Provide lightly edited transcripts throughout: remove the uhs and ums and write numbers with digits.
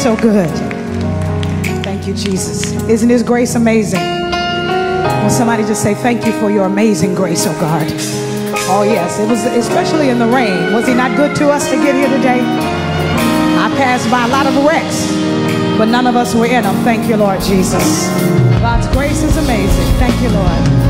so good. Thank you, Jesus. Isn't His grace amazing? Will somebody just say thank you for your amazing grace, oh God? Oh yes, it was especially in the rain. Was He not good to us to get here today? I passed by a lot of wrecks, but none of us were in them. Thank you, Lord Jesus. God's grace is amazing. Thank you, Lord.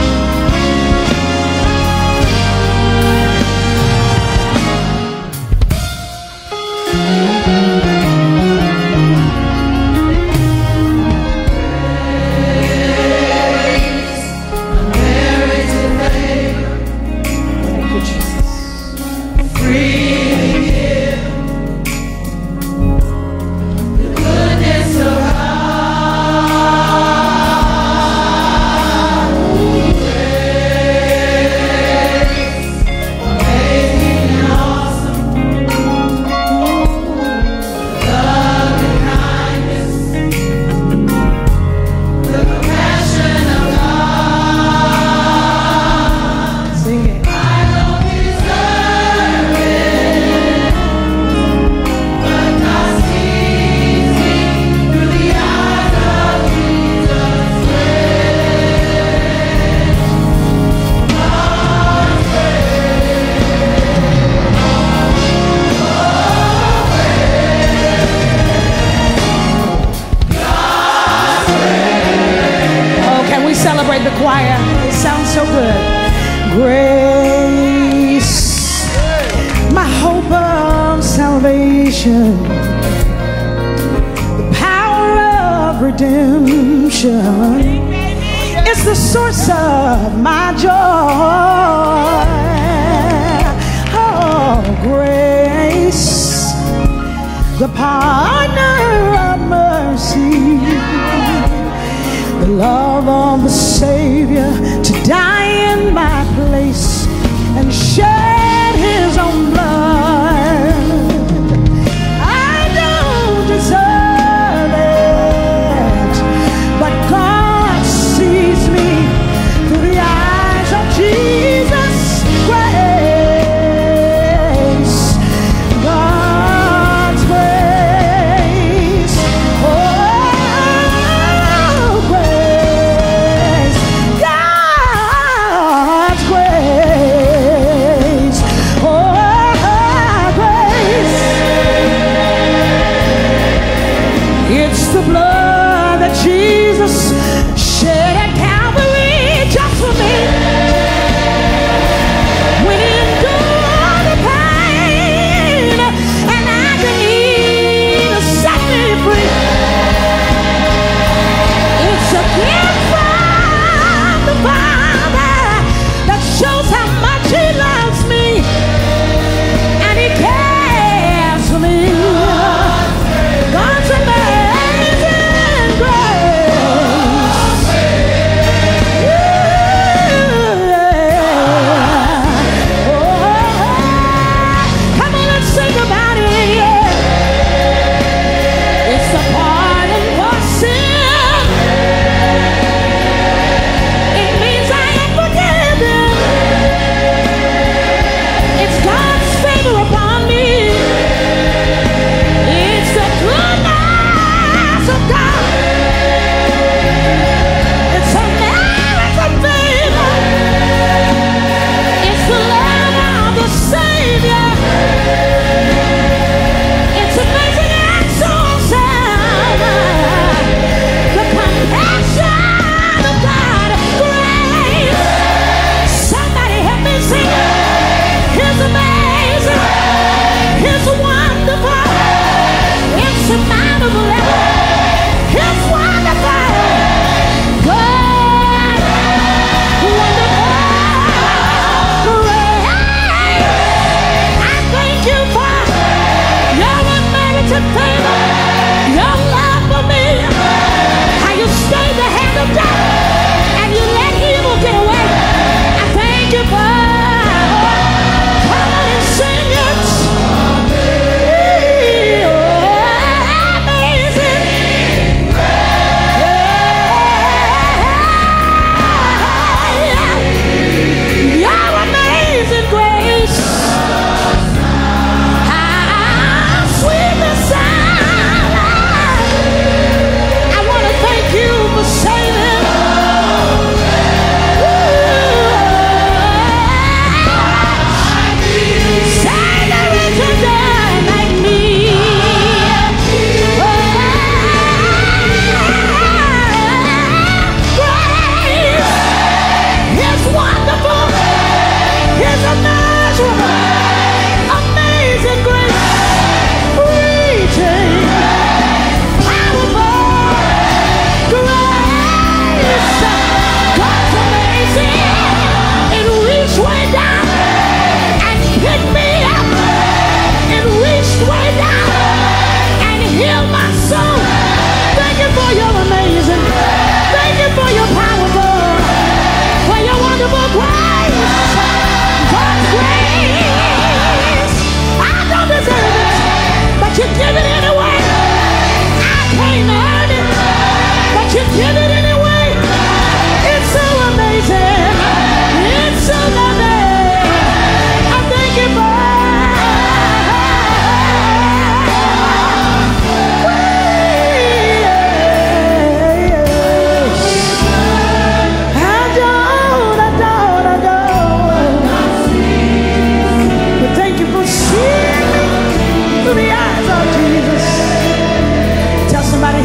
Celebrate the choir. It sounds so good. Grace, my hope of salvation, the power of redemption, it's the source of my joy. Oh, grace, the partner of mercy, the love of the Savior to die in my place and shed His own blood. I don't deserve it, but God sees me through the eyes of Jesus. Grace, God's grace. The blood that Jesus shed at Calvary just for me. When He endured the pain and agony to set me free, it's a gift from the Father that shows how much He loves me and He cares for me. God's amazing.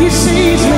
He sees me.